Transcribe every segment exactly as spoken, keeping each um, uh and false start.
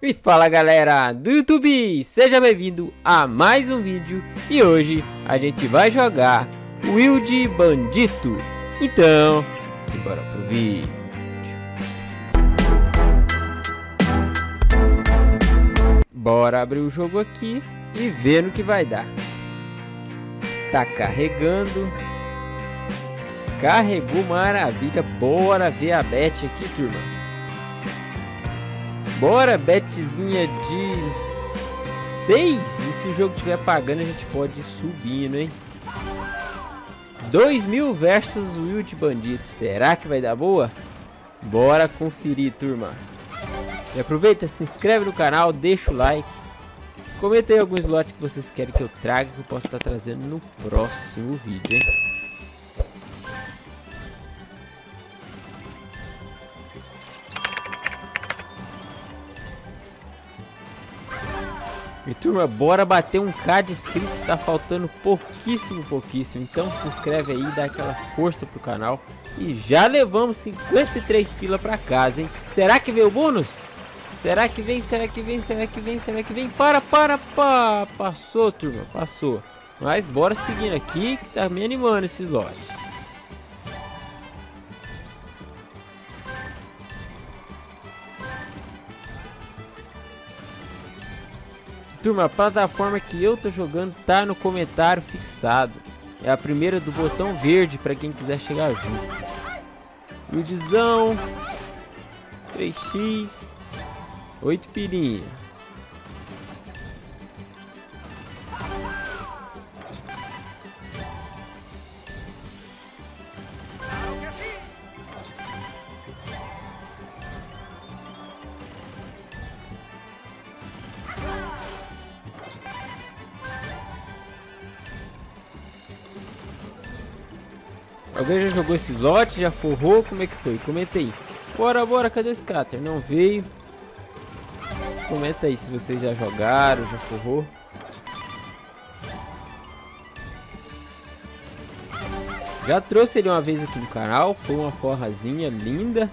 E fala galera do YouTube, seja bem-vindo a mais um vídeo. E hoje a gente vai jogar Wild Bandito. Então, simbora pro vídeo. Bora abrir o jogo aqui e ver no que vai dar. Tá carregando. Carregou, maravilha. Bora ver a bet aqui, turma. Bora, betzinha de seis. E se o jogo estiver pagando, a gente pode ir subindo, hein? dois mil versus Wild Bandito. Será que vai dar boa? Bora conferir, turma. E aproveita, se inscreve no canal, deixa o like. Comenta aí alguns lotes que vocês querem que eu traga, que eu posso estar trazendo no próximo vídeo, hein? E turma, bora bater um K de inscritos, está faltando pouquíssimo, pouquíssimo. Então se inscreve aí, dá aquela força pro canal. E já levamos cinquenta e três pila pra casa, hein? Será que veio o bônus? Será que vem, será que vem, será que vem, será que vem? Para, para, para. Passou, turma, passou. Mas bora seguindo aqui, que tá me animando esses lotes. Turma, a plataforma que eu tô jogando tá no comentário fixado. É a primeira do botão verde para quem quiser chegar junto. Wildzão, três x, oito pirinha. Alguém já jogou esse slot? Já forrou? Como é que foi? Comenta aí. Bora, bora, cadê o scatter? Não veio. Comenta aí se vocês já jogaram, já forrou. Já trouxe ele uma vez aqui no canal. Foi uma forrazinha linda.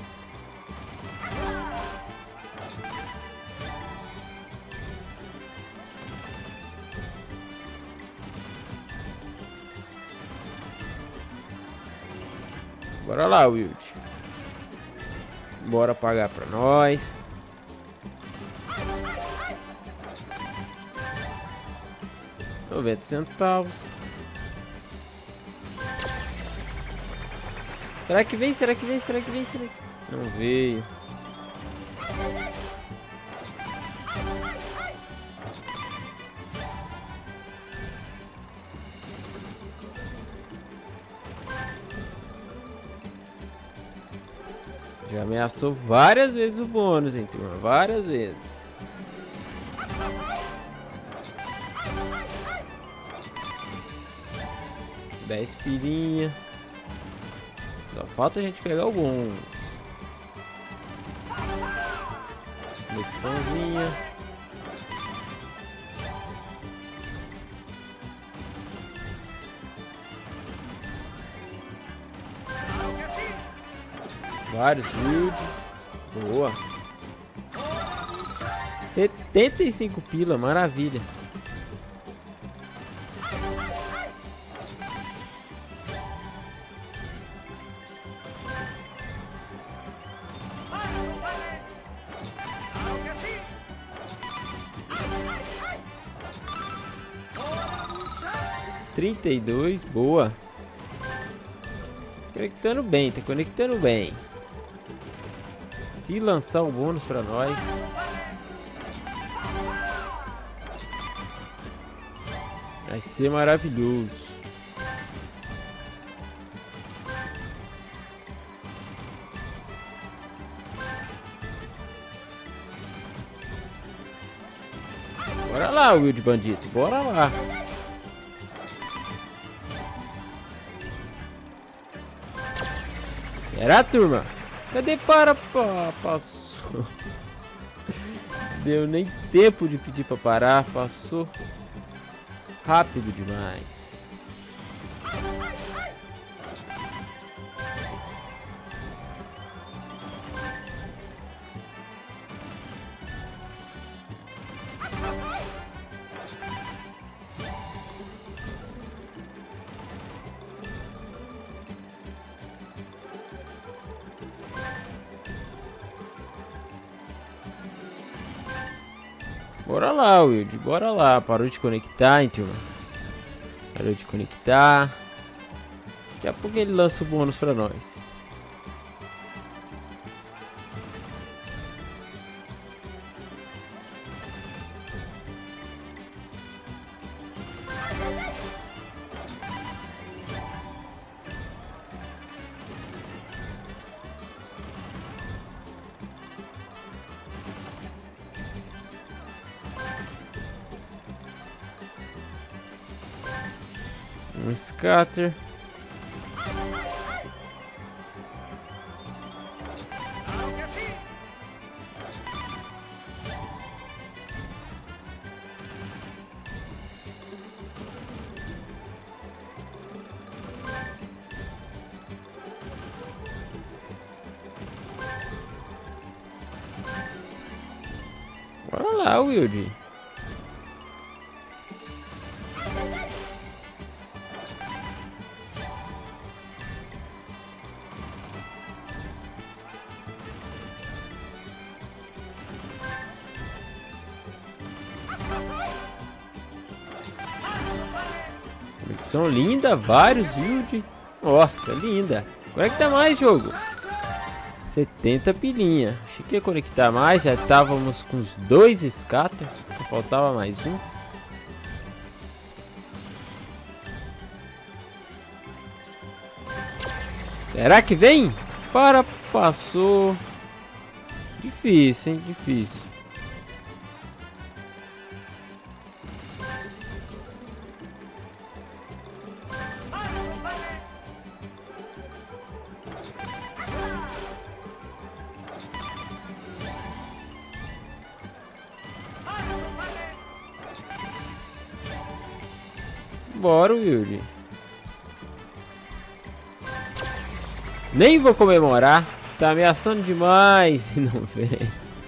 Bora lá, Wild. Bora pagar pra nós. noventa centavos. Será que vem? Será que vem? Será que vem? Será que... Não veio. Já ameaçou várias vezes o bônus, hein, turma? Várias vezes. dez pirinha. Só falta a gente pegar o bônus. Conexãozinha. Vários Wild. Boa. setenta e cinco pila, maravilha. trinta e dois, boa. Conectando bem, tá conectando bem. Se lançar o bônus pra nós, vai ser maravilhoso. Bora lá, Wild Bandito, bora lá. Será, turma? Cadê para? Pá, passou. Deu nem tempo de pedir para parar. Passou rápido demais. Bora lá, Wild, bora lá. Parou de conectar, hein, turma? Parou de conectar. Daqui a pouco ele lança o bônus pra nós. Um scatter. Bora lá, Wild. Conexão linda, vários Wild. Nossa, linda. Conecta mais, jogo. setenta pilinha. Achei que ia conectar mais. Já estávamos com os dois scatter. Só faltava mais um. Será que vem? Para, passou. Difícil, hein? Difícil. Bora, Wild. Nem vou comemorar. Tá ameaçando demais. Não vem.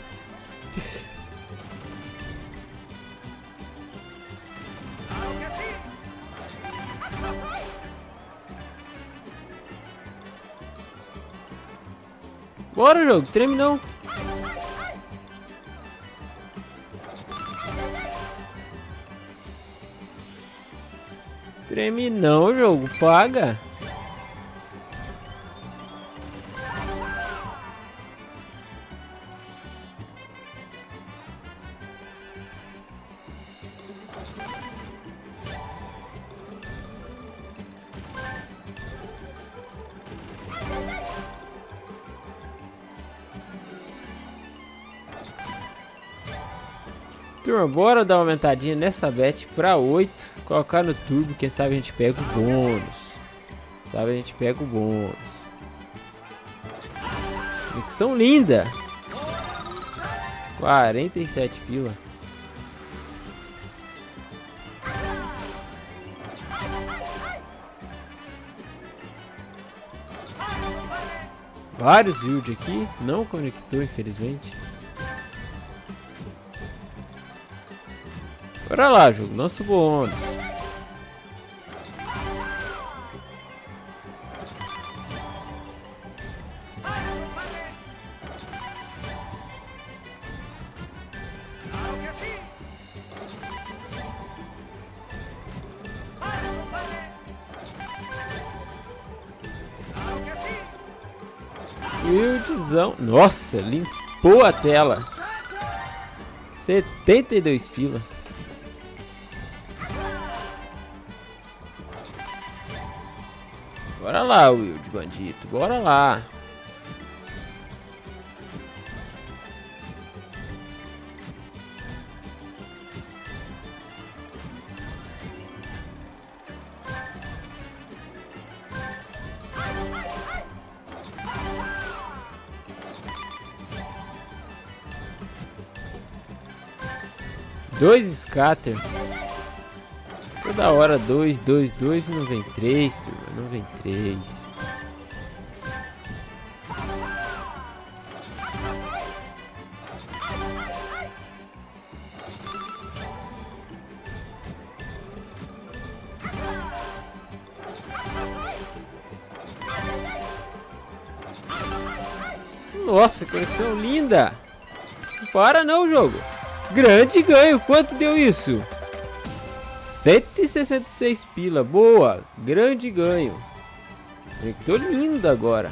Bora, jogo. Treme não. Treme não, jogo. Paga. Turma, bora dar uma aumentadinha nessa bet pra oito. Colocar no turbo, quem sabe a gente pega o bônus. Sabe, a gente pega o bônus. Conexão linda. quarenta e sete pila. Vários Wild aqui. Não conectou, infelizmente. Bora lá, jogo. Lança o bônus. Wildzão. Nossa, limpou a tela. setenta e dois pila. Bora lá, Wild bandito. Bora lá. Dois scatter. Toda hora dois, dois, dois e não vem três, turma. Não vem três. Nossa, conexão linda. Não para não, jogo. Grande ganho. Quanto deu isso? cento e sessenta e seis pila. Boa. Grande ganho. Conectou lindo agora.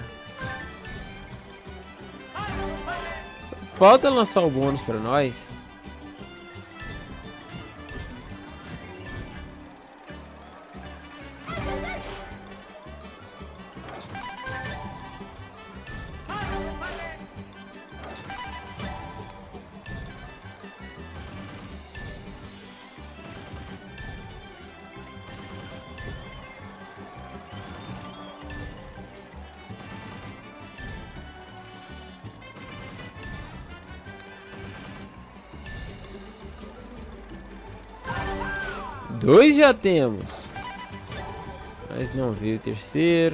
Falta lançar o bônus para nós. Dois já temos. Mas não veio o terceiro.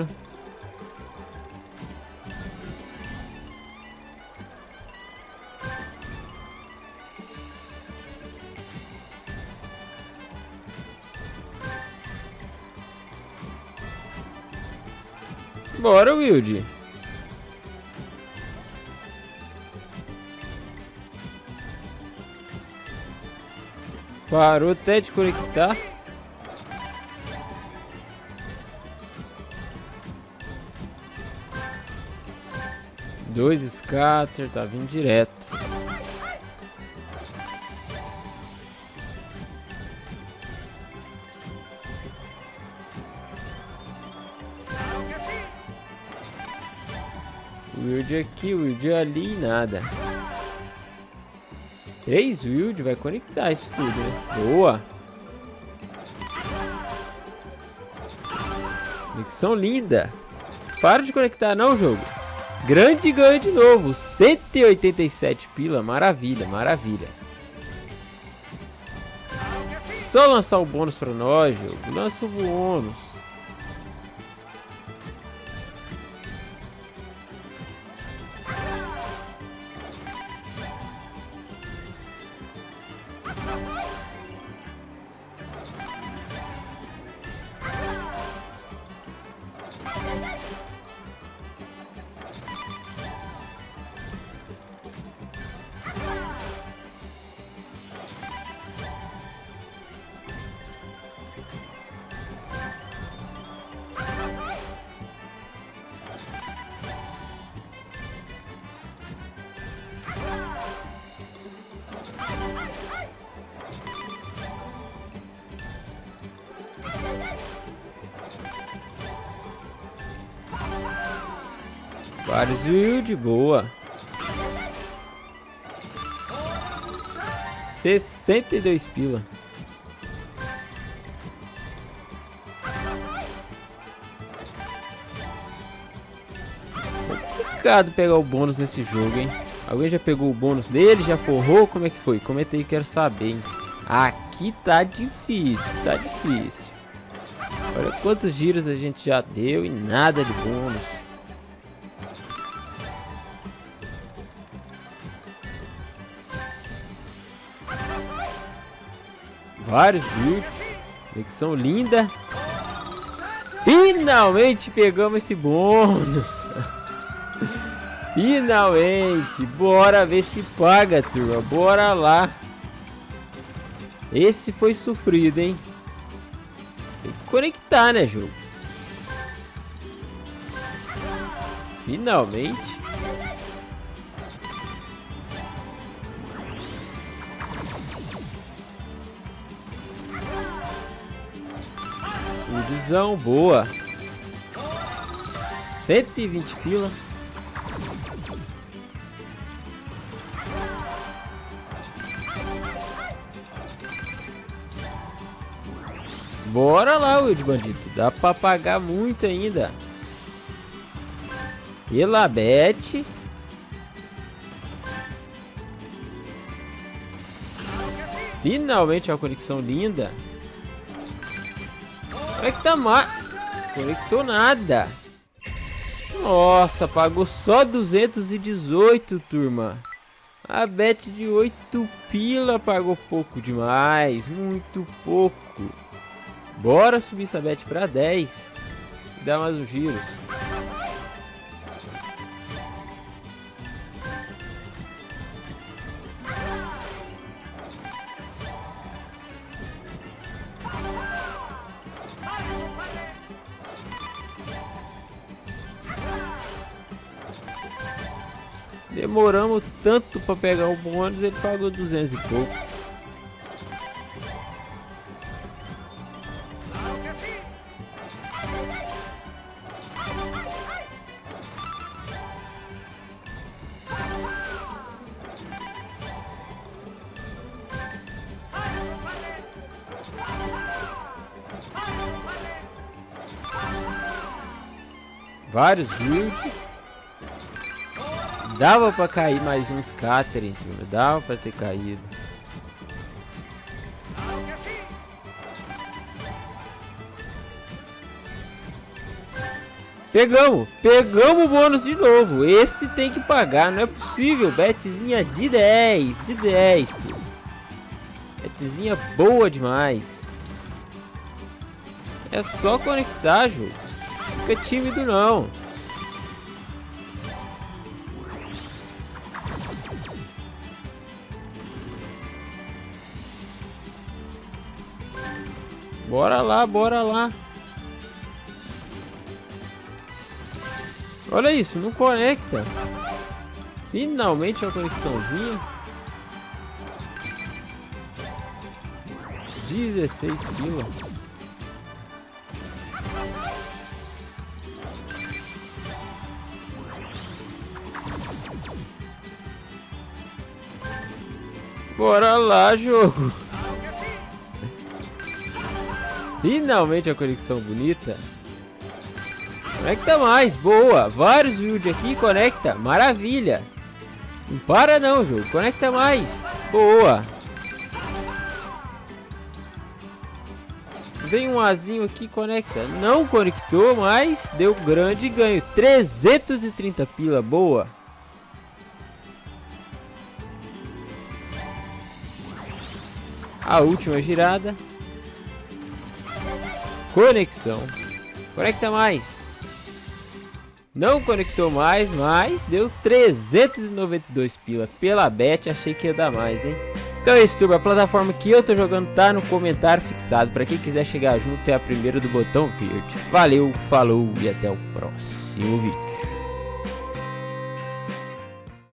Bora, Wilde. Parou até de conectar. Dois scatter, tá vindo direto. Wild aqui, Wild ali, nada. Três Wild vai conectar isso tudo, né? Boa! Conexão linda! Para de conectar não, jogo! Grande ganho de novo! cento e oitenta e sete pila, maravilha, maravilha! Só lançar o bônus pra nós, jogo! Lança o bônus! Vários Wild, boa. sessenta e dois pila. Complicado pegar o bônus nesse jogo, hein? Alguém já pegou o bônus dele? Já forrou? Como é que foi? Comenta aí, quero saber, hein? Aqui tá difícil, tá difícil. Olha quantos giros a gente já deu e nada de bônus. Vários vídeos, conexão linda. Finalmente pegamos esse bônus. Finalmente. Bora ver se paga, turma. Bora lá. Esse foi sofrido, hein? Tem que conectar, né, jogo? Finalmente. Visão boa. cento e vinte pila. Bora lá, Wild Bandido. Dá pra pagar muito ainda. Pela bet. Finalmente uma conexão linda. Conecta mais. Conectou nada. Nossa, pagou só duzentos e dezoito, turma. A bet de oito pila pagou pouco demais. Muito pouco. Bora subir essa bet para dez. Dá mais uns giros. Demoramos tanto pra pegar o bônus, ele pagou duzentos e pouco. Vários builds. Dava pra cair mais uns Catherine, dava pra ter caído. Pegamos, pegamos o bônus de novo. Esse tem que pagar, não é possível. Betzinha de dez, de dez. Tudo. Betzinha boa demais. É só conectar, jogo. Fica tímido não. Bora lá, bora lá. Olha isso, não conecta. Finalmente uma conexãozinha. dezesseis pila. Bora lá, jogo. Finalmente a conexão bonita. Conecta mais, boa. Vários builds aqui, conecta. Maravilha. Não para não, jogo. Conecta mais. Boa. Vem um azinho aqui, conecta. Não conectou, mas deu grande ganho. trezentos e trinta pila, boa. A última girada. Conexão. Conecta mais. Não conectou mais, mas deu trezentos e noventa e dois pila pela bet. Achei que ia dar mais, hein? Então é isso, turma. A plataforma que eu tô jogando tá no comentário fixado. Pra quem quiser chegar junto, é a primeira do botão verde. Valeu, falou e até o próximo vídeo.